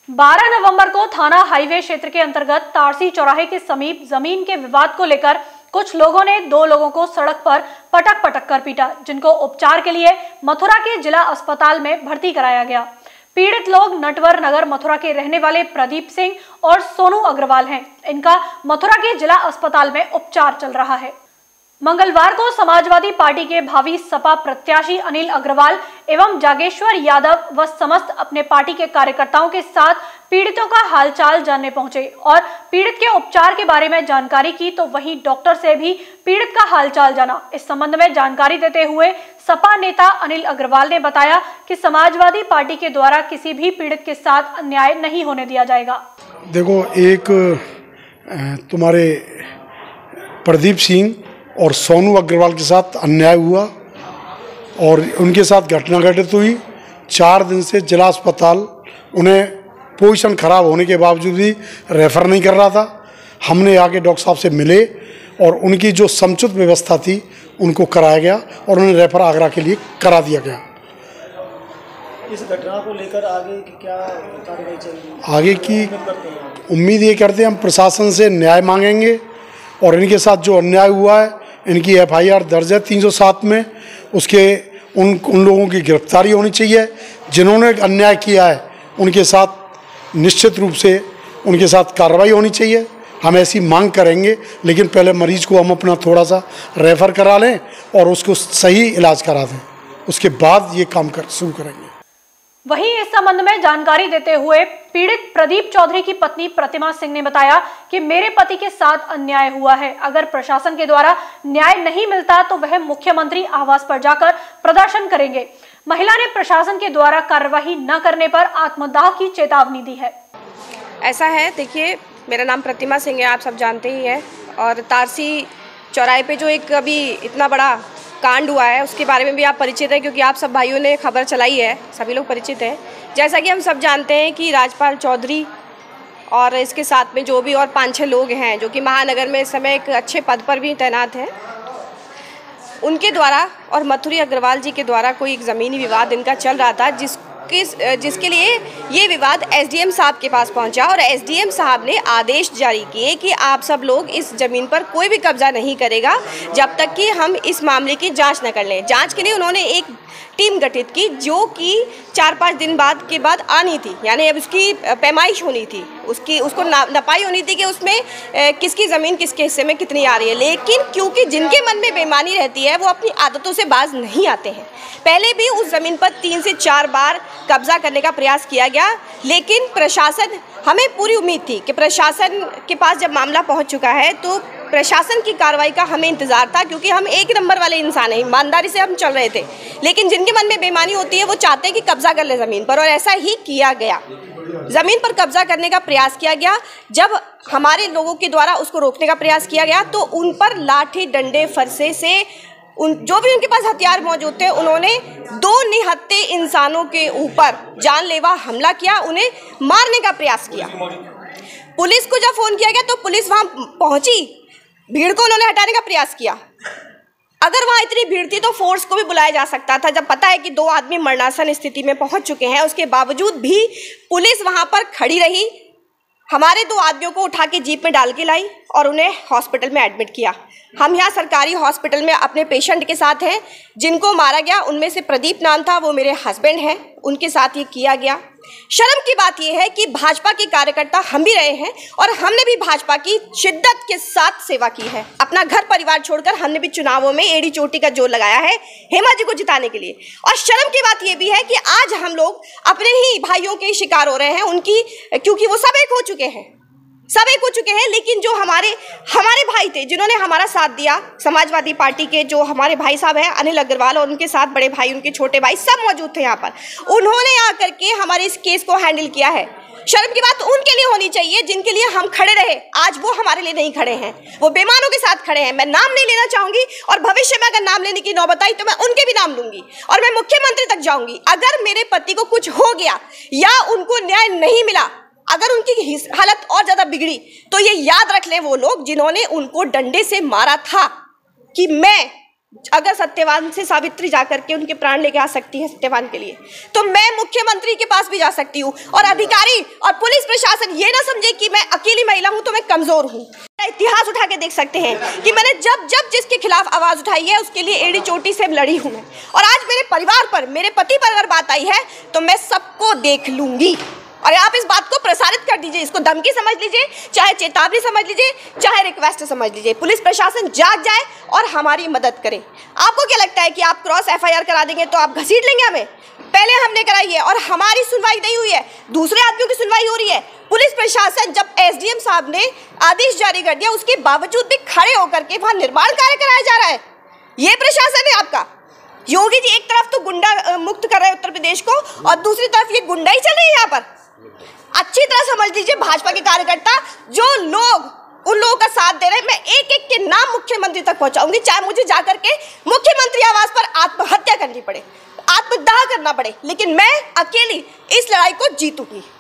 12 नवंबर को थाना हाईवे क्षेत्र के अंतर्गत तारसी चौराहे के समीप जमीन के विवाद को लेकर कुछ लोगों ने 2 लोगों को सड़क पर पटक पटक कर पीटा, जिनको उपचार के लिए मथुरा के जिला अस्पताल में भर्ती कराया गया। पीड़ित लोग नटवर नगर मथुरा के रहने वाले प्रदीप सिंह और सोनू अग्रवाल हैं। इनका मथुरा के जिला अस्पताल में उपचार चल रहा है। मंगलवार को समाजवादी पार्टी के भावी सपा प्रत्याशी अनिल अग्रवाल एवं जागेश्वर यादव व समस्त अपने पार्टी के कार्यकर्ताओं के साथ पीड़ितों का हालचाल जानने पहुंचे और पीड़ित के उपचार के बारे में जानकारी की, तो वहीं डॉक्टर से भी पीड़ित का हालचाल जाना। इस संबंध में जानकारी देते हुए सपा नेता अनिल अग्रवाल ने बताया कि समाजवादी पार्टी के द्वारा किसी भी पीड़ित के साथ अन्याय नहीं होने दिया जाएगा। देखो, एक तुम्हारे प्रदीप सिंह और सोनू अग्रवाल के साथ अन्याय हुआ और उनके साथ घटना घटित हुई। 4 दिन से जिला अस्पताल उन्हें पोजीशन खराब होने के बावजूद भी रेफ़र नहीं कर रहा था। हमने आके डॉक्टर साहब से मिले और उनकी जो समुचित व्यवस्था थी उनको कराया गया और उन्हें रेफ़र आगरा के लिए करा दिया गया। इस घटना को लेकर आगे की क्या कार्रवाई चलेगी? आगे की उम्मीद ये करते हैं, हम प्रशासन से न्याय मांगेंगे और इनके साथ जो अन्याय हुआ है इनकी FIR दर्ज है 307 में। उसके उन लोगों की गिरफ्तारी होनी चाहिए जिन्होंने अन्याय किया है। उनके साथ निश्चित रूप से उनके साथ कार्रवाई होनी चाहिए। हम ऐसी मांग करेंगे, लेकिन पहले मरीज को हम अपना थोड़ा सा रेफ़र करा लें और उसको सही इलाज करा दें, उसके बाद ये काम शुरू करेंगे। वहीं इस संबंध में जानकारी देते हुए पीड़ित प्रदीप चौधरी की पत्नी प्रतिमा सिंह ने बताया कि मेरे पति के साथ अन्याय हुआ है। अगर प्रशासन के द्वारा न्याय नहीं मिलता तो वह मुख्यमंत्री आवास पर जाकर प्रदर्शन करेंगे। महिला ने प्रशासन के द्वारा कार्यवाही न करने पर आत्मदाह की चेतावनी दी है। ऐसा है, देखिए, मेरा नाम प्रतिमा सिंह है, आप सब जानते ही हैं। और तारसी चौराहे पे जो एक अभी इतना बड़ा कांड हुआ है उसके बारे में भी आप परिचित हैं, क्योंकि आप सब भाइयों ने खबर चलाई है, सभी लोग परिचित हैं। जैसा कि हम सब जानते हैं कि राजपाल चौधरी और इसके साथ में जो भी और 5-6 लोग हैं जो कि महानगर में इस समय एक अच्छे पद पर भी तैनात हैं, उनके द्वारा और मथुरी अग्रवाल जी के द्वारा कोई एक ज़मीनी विवाद इनका चल रहा था, जिसके लिए ये विवाद SDM साहब के पास पहुंचा और SDM साहब ने आदेश जारी किए कि आप सब लोग इस ज़मीन पर कोई भी कब्जा नहीं करेगा जब तक कि हम इस मामले की जांच न कर लें। जांच के लिए उन्होंने एक टीम गठित की जो कि 4-5 दिन के बाद आनी थी, यानी अब उसकी पैमाइश होनी थी, उसको नपाई होनी थी कि उसमें किसकी ज़मीन किसके हिस्से में कितनी आ रही है। लेकिन क्योंकि जिनके मन में बेईमानी रहती है वो अपनी आदतों से बाज नहीं आते हैं। पहले भी उस ज़मीन पर 3 से 4 बार कब्जा करने का प्रयास किया गया, लेकिन प्रशासन, हमें पूरी उम्मीद थी कि प्रशासन के पास जब मामला पहुंच चुका है तो प्रशासन की कार्रवाई का हमें इंतज़ार था, क्योंकि हम एक नंबर वाले इंसान हैं, ईमानदारी से हम चल रहे थे। लेकिन जिनके मन में बेईमानी होती है वो चाहते हैं कि कब्जा कर ले ज़मीन पर, और ऐसा ही किया गया। ज़मीन पर कब्जा करने का प्रयास किया गया। जब हमारे लोगों के द्वारा उसको रोकने का प्रयास किया गया तो उन पर लाठी डंडे फरसे से जो भी उनके पास हथियार मौजूद थे उन्होंने 2 निहत्थे इंसानों के ऊपर जानलेवा हमला किया, उन्हें मारने का प्रयास किया। पुलिस को जब फ़ोन किया गया तो पुलिस वहाँ पहुँची, भीड़ को उन्होंने हटाने का प्रयास किया। अगर वहाँ इतनी भीड़ थी तो फोर्स को भी बुलाया जा सकता था। जब पता है कि 2 आदमी मरणासन स्थिति में पहुँच चुके हैं, उसके बावजूद भी पुलिस वहाँ पर खड़ी रही, हमारे 2 आदमियों को उठा के जीप में डाल के लाई और उन्हें हॉस्पिटल में एडमिट किया। हम यहाँ सरकारी हॉस्पिटल में अपने पेशेंट के साथ हैं। जिनको मारा गया उनमें से प्रदीप नाम था, वो मेरे हस्बैंड हैं, उनके साथ ये किया गया। शर्म की बात यह है कि भाजपा के कार्यकर्ता हम भी रहे हैं और हमने भी भाजपा की शिद्दत के साथ सेवा की है। अपना घर परिवार छोड़कर हमने भी चुनावों में एड़ी चोटी का जोर लगाया है हेमा जी को जिताने के लिए। और शर्म की बात यह भी है कि आज हम लोग अपने ही भाइयों के शिकार हो रहे हैं उनकी, क्योंकि वो सब एक हो चुके हैं, लेकिन जो हमारे भाई थे जिन्होंने हमारा साथ दिया, समाजवादी पार्टी के जो हमारे भाई साहब हैं अनिल अग्रवाल और उनके साथ बड़े भाई, उनके छोटे भाई सब मौजूद थे यहाँ पर, उन्होंने आकर के हमारे इस केस को हैंडल किया है। शर्म की बात उनके लिए होनी चाहिए जिनके लिए हम खड़े रहे, आज वो हमारे लिए नहीं खड़े हैं, वो बेईमानों के साथ खड़े हैं। मैं नाम नहीं लेना चाहूंगी और भविष्य में अगर नाम लेने की नौबत आई तो मैं उनके भी नाम लूंगी और मैं मुख्यमंत्री तक जाऊंगी। अगर मेरे पति को कुछ हो गया या उनको न्याय नहीं मिला, अगर उनकी हालत और ज्यादा बिगड़ी तो ये याद रख लें वो लोग जिन्होंने उनको डंडे से मारा था कि मैं अगर सत्यवान से सावित्री जाकर के उनके प्राण लेके आ सकती है सत्यवान के लिए, तो मैं मुख्यमंत्री के पास भी जा सकती हूँ। और अधिकारी और पुलिस प्रशासन ये ना समझे कि मैं अकेली महिला हूँ तो मैं कमजोर हूँ। इतिहास उठा के देख सकते हैं कि मैंने जब जब जिसके खिलाफ आवाज उठाई है उसके लिए एड़ी चोटी से लड़ी हूँ मैं। और आज मेरे परिवार पर, मेरे पति पर अगर बात आई है तो मैं सबको देख लूंगी। और आप इस बात को प्रसारित कर दीजिए, इसको धमकी समझ लीजिए, चाहे चेतावनी समझ लीजिए, चाहे रिक्वेस्ट समझ लीजिए। पुलिस प्रशासन जाग जाए और हमारी मदद करे। आपको क्या लगता है कि आप क्रॉस एफआईआर करा देंगे तो आप घसीट लेंगे हमें? पहले हमने कराई है और हमारी सुनवाई नहीं हुई है, दूसरे आदमियों की सुनवाई हो रही है। पुलिस प्रशासन जब एसडीएम साहब ने आदेश जारी कर दिया उसके बावजूद भी खड़े होकर के वहां निर्माण कार्य कराया जा रहा है। ये प्रशासन है आपका। योगी जी एक तरफ तो गुंडा मुक्त कर रहे हैं उत्तर प्रदेश को और दूसरी तरफ ये गुंडा ही चल रही है यहाँ पर। अच्छी तरह समझ लीजिए भाजपा के कार्यकर्ता, जो लोग उन लोगों का साथ दे रहे हैं, मैं एक एक के नाम मुख्यमंत्री तक पहुंचाऊंगी, चाहे मुझे जाकर के मुख्यमंत्री आवास पर आत्महत्या करनी पड़े, आत्मदाह करना पड़े, लेकिन मैं अकेली इस लड़ाई को जीतूंगी।